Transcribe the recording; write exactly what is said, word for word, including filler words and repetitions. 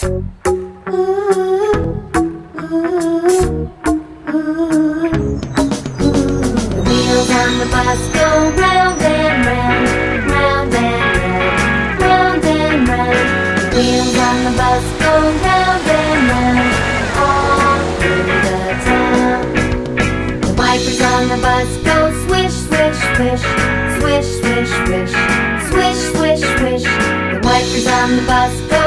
On the bus go round and round, round and round, round and round. The wheels on the bus go round and round, all through the town. The wipers on the bus go swish, swish, swish, swish, swish, swish, swish, swish, swish. The wipers on the bus go